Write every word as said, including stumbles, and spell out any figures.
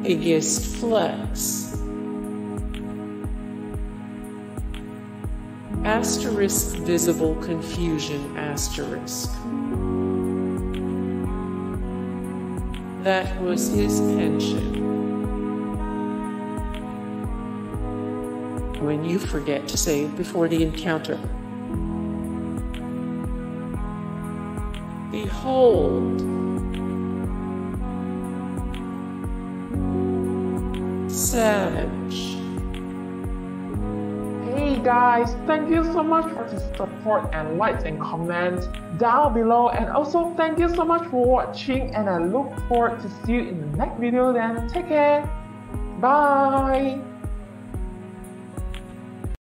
biggest flex. Asterisk visible confusion asterisk. That was his pension. When you forget to save before the encounter. Behold. Savage. Hey guys, thank you so much for the support and likes and comments down below, and also thank you so much for watching, and I look forward to see you in the next video. Then take care. Bye.